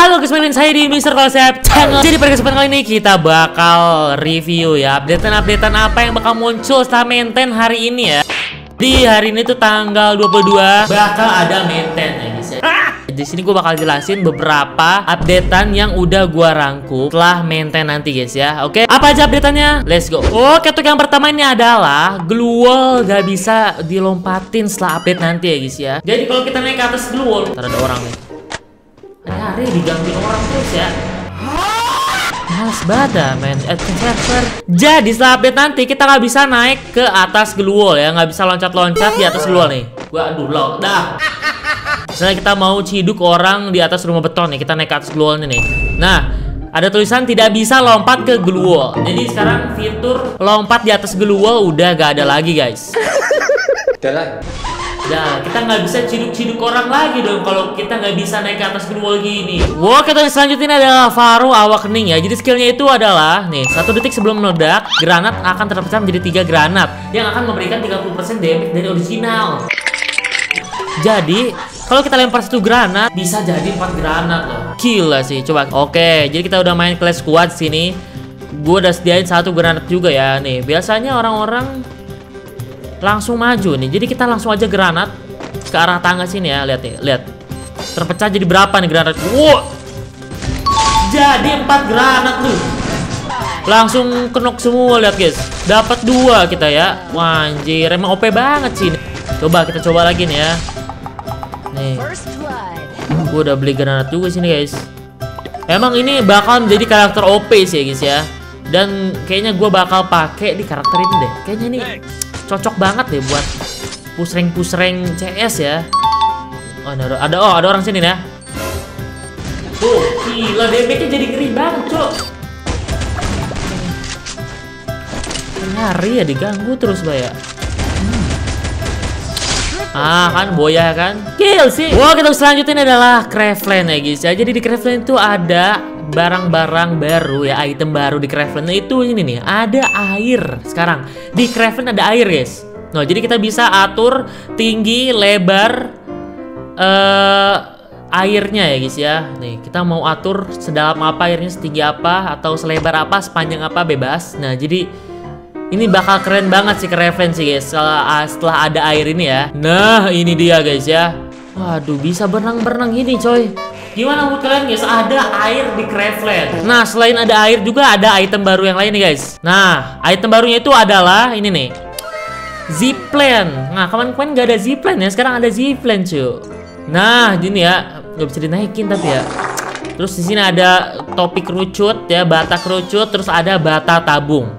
Halo guys, saya di Mr. Konsep Channel. Jadi pada kesempatan kali ini kita bakal review ya updatean apa yang bakal muncul setelah maintain hari ini ya. Di hari ini tuh tanggal 22 bakal ada maintain ya guys ya. Di sini gue bakal jelasin beberapa updatean yang udah gue rangkum setelah maintain nanti guys ya. Oke, apa aja updateannya? Let's go. Oke, untuk yang pertama ini adalah glue wall gak bisa dilompatin setelah update nanti ya guys ya. Jadi kalau kita naik ke atas glue wall, ntar ada orang nih. Hari digangguin orang terus ya. Males banget main server. Jadi setelah update nanti kita nggak bisa naik ke atas glue wall ya, nggak bisa loncat-loncat di atas glue wall nih. Gua aduh loh, dah. Misalnya kita mau ciduk orang di atas rumah beton nih, kita naik ke atas glue wall nih. Nah, ada tulisan tidak bisa lompat ke glue wall. Jadi sekarang fitur lompat di atas glue wall udah gak ada lagi guys. Udah lah. Nah, kita nggak bisa ciduk-ciduk orang lagi dong kalau kita nggak bisa naik ke atas glue wall gini. Wow, kita selanjutnya adalah Faro Awakening ya. Jadi skillnya itu adalah nih, 1 detik sebelum meledak, granat akan terpecah menjadi 3 granat yang akan memberikan 30% damage dari original. Jadi kalau kita lempar 1 granat bisa jadi 4 granat loh. Gila sih, coba. Oke, jadi kita udah main clash squad sini. Gue udah sediain 1 granat juga ya. Nih, biasanya orang-orang langsung maju nih, jadi kita langsung aja granat ke arah tangga sini ya. Lihat nih, lihat terpecah jadi berapa nih granat. Wow, jadi 4 granat tuh, langsung kenok semua. Lihat guys, dapat 2 kita ya. Wah, anjir, emang OP banget sih. Coba kita coba lagi nih ya. Nih, gue udah beli granat juga sini guys. Emang ini bakal menjadi karakter OP sih ya guys ya. Dan kayaknya gue bakal pakai di karakter ini deh. Kayaknya ini cocok banget deh buat pusreng CS ya. Oh, ada orang sini ya. Tuh, gila damage-nya jadi ngeri banget, Cok. Nyari ya, diganggu terus Baya. Ah, kan boya kan. Kill sih. Wah, kita selanjutnya adalah Craftland ya guys ya. Jadi di Craftland itu ada barang-barang baru ya, item baru di Craftland itu ini nih, ada air. Sekarang di Craftland ada air guys. Nah, jadi kita bisa atur tinggi, lebar airnya ya guys ya. Nih, kita mau atur sedalam apa airnya, setinggi apa, atau selebar apa, sepanjang apa, bebas. Nah, jadi ini bakal keren banget sih Craftland sih guys setelah ada air ini ya. Nah, ini dia guys ya. Waduh, bisa berenang-berenang ini coy. Gimana menurut kalian guys, ada air di Craftland? Nah, selain ada air juga ada item baru yang lain nih guys. Nah, item barunya itu adalah ini nih, zipline. Nah, kemarin gak ada zipline ya, sekarang ada zipline cuy. Nah, gini ya, nggak bisa dinaikin tapi ya. Terus di sini ada topi kerucut ya, bata kerucut, terus ada bata tabung.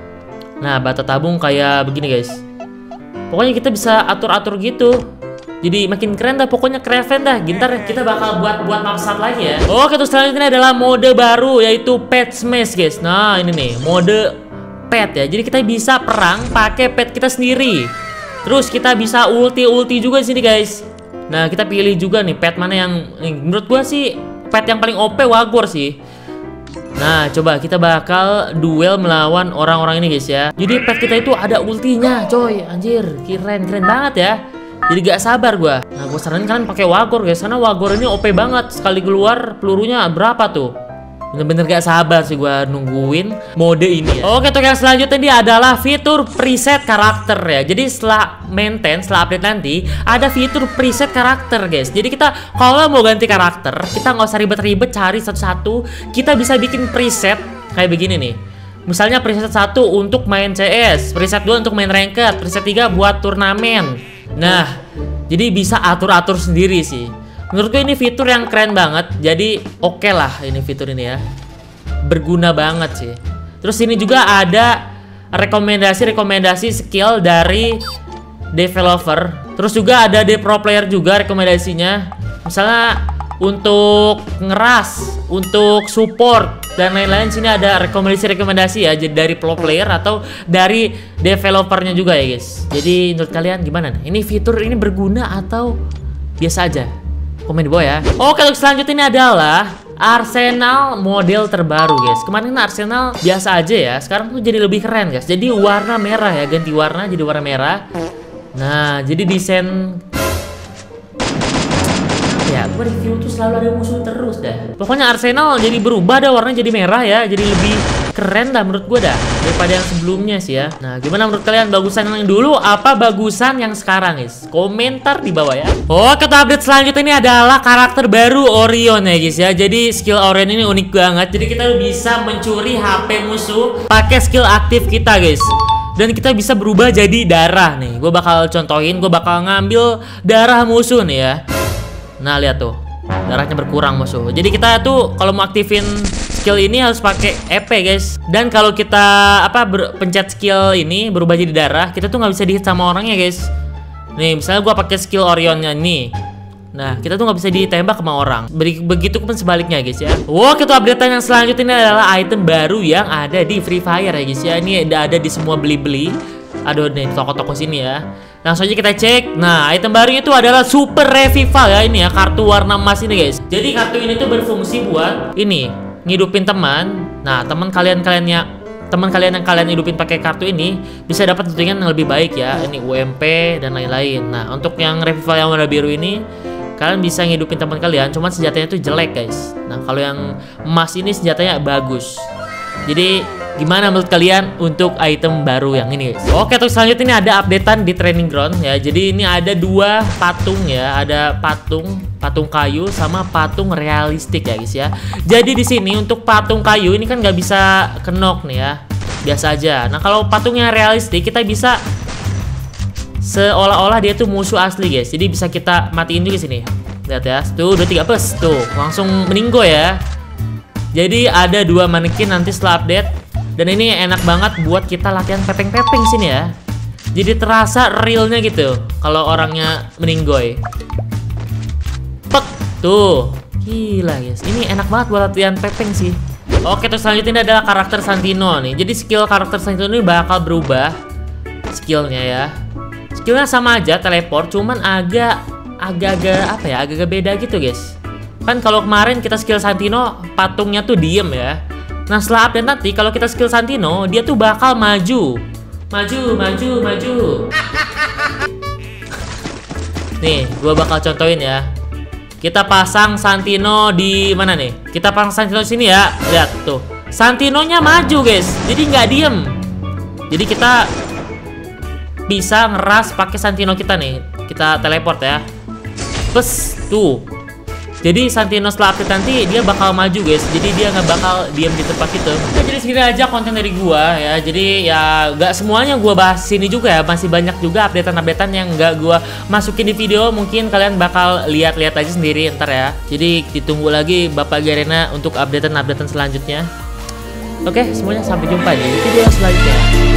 Nah, bata tabung kayak begini guys. Pokoknya kita bisa atur-atur gitu. Jadi makin keren dah pokoknya Craftland dah. Gintar kita bakal buat mapsat lagi ya. Oke, terus selanjutnya adalah mode baru yaitu pet smash guys. Nah, ini nih mode pet ya. Jadi kita bisa perang pakai pet kita sendiri. Terus kita bisa ulti juga di sini guys. Nah, kita pilih juga nih pet mana yang menurut gua sih pet yang paling OP Wagor sih. Nah, coba kita bakal duel melawan orang-orang ini guys ya. Jadi pet kita itu ada ultinya coy. Anjir, keren banget ya. Jadi gak sabar gua. Nah, gua saranin kalian pakai Wagor guys, karena Wagor ini OP banget. Sekali keluar pelurunya berapa tuh? Bener-bener gak sabar sih gua nungguin mode ini ya. Oke, untuk yang selanjutnya ini adalah fitur preset karakter ya. Jadi setelah maintain, setelah update nanti ada fitur preset karakter guys. Jadi kita kalau mau ganti karakter, kita nggak usah ribet-ribet cari satu-satu. Kita bisa bikin preset kayak begini nih. Misalnya preset 1 untuk main CS, preset 2 untuk main ranked, preset 3 buat turnamen. Nah, jadi bisa atur-atur sendiri sih. Menurutku ini fitur yang keren banget. Jadi oke lah ini fitur ini ya. Berguna banget sih. Terus ini juga ada rekomendasi skill dari developer. Terus juga ada di pro player juga rekomendasinya. Misalnya untuk ngeras, untuk support dan lain-lain, sini ada rekomendasi ya, jadi dari pro player atau dari developernya juga ya guys. Jadi menurut kalian gimana nih? Ini fitur ini berguna atau biasa aja? Komen di bawah ya. Oke, untuk selanjutnya ini adalah Arsenal model terbaru guys. Kemarin Arsenal biasa aja ya, sekarang tuh jadi lebih keren guys. Jadi warna merah ya, ganti warna jadi warna merah. Nah, jadi desain ya? Gue review tuh selalu ada musuh terus dah. Pokoknya Arsenal jadi berubah dah, warnanya jadi merah ya. Jadi lebih keren dah menurut gue dah daripada yang sebelumnya sih ya. Nah, gimana menurut kalian, bagusan yang dulu apa bagusan yang sekarang guys? Komentar di bawah ya. Oh, kata update selanjutnya ini adalah karakter baru Orion ya guys ya. Jadi skill Orion ini unik banget. Jadi kita bisa mencuri HP musuh pakai skill aktif kita guys. Dan kita bisa berubah jadi darah nih. Gue bakal contohin, gue bakal ngambil darah musuh nih ya. Nah, lihat tuh. Darahnya berkurang musuh. Jadi kita tuh kalau mau aktifin skill ini harus pakai EP guys. Dan kalau kita pencet skill ini berubah jadi darah, kita tuh nggak bisa dihit sama orangnya guys. Nih, misalnya gue pakai skill Orionnya nih. Nah, kita tuh nggak bisa ditembak sama orang. Begitu pun sebaliknya guys ya. Wow, kita updatean yang selanjutnya ini adalah item baru yang ada di Free Fire ya guys ya. Ini ada di semua beli-beli. Aduh nih, toko-toko sini ya. Langsung aja kita cek. Nah, item baru itu adalah Super Revival ya. Ini ya, kartu warna emas ini guys. Jadi kartu ini tuh berfungsi buat ini, ngidupin teman. Nah, teman kalian yang kalian hidupin pakai kartu ini bisa dapat tentunya yang lebih baik ya. Ini UMP dan lain-lain. Nah, untuk yang revival yang warna biru ini, kalian bisa ngidupin teman kalian, cuman senjatanya tuh jelek guys. Nah, kalau yang emas ini senjatanya bagus. Jadi gimana menurut kalian untuk item baru yang ini guys? Oke, terus selanjutnya ini ada updatean di training ground ya. Jadi ini ada dua patung ya, ada patung kayu sama patung realistik ya guys ya. Jadi di sini untuk patung kayu ini kan nggak bisa kenok nih ya, biasa aja. Nah, kalau patungnya realistik kita bisa seolah-olah dia tuh musuh asli guys. Jadi bisa kita matiin juga sini. Lihat ya. Tuh, 2 3 plus tuh. Langsung meninggo ya. Jadi ada 2 manekin nanti setelah update. Dan ini enak banget buat kita latihan pepeng-pepeng sini ya. Jadi terasa realnya gitu kalau orangnya meninggoy. Pek tuh. Gila guys. Ini enak banget buat latihan pepeng sih. Oke, terus selanjutnya ini adalah karakter Santino nih. Jadi skill karakter Santino ini bakal berubah skillnya ya. Skillnya sama aja, teleport, cuman agak-agak beda gitu guys. Kan kalau kemarin kita skill Santino patungnya tuh diem ya. Nah, setelah update nanti kalau kita skill Santino dia tuh bakal maju. Nih, gua bakal contohin ya. Kita pasang Santino di mana nih? Kita pasang Santino sini ya. Lihat tuh. Santinonya maju guys. Jadi nggak diem. Jadi kita bisa ngeras pakai Santino kita nih. Kita teleport ya. Plus tuh. Jadi Santino setelah update nanti dia bakal maju guys. Jadi dia nggak bakal diam di tempat itu. Nah, jadi segini aja konten dari gua ya. Jadi ya nggak semuanya gua bahas sini juga ya. Masih banyak juga updatean yang nggak gua masukin di video. Mungkin kalian bakal lihat-lihat aja sendiri ntar ya. Jadi ditunggu lagi Bapak Garena untuk updatean selanjutnya. Oke, semuanya sampai jumpa di video selanjutnya.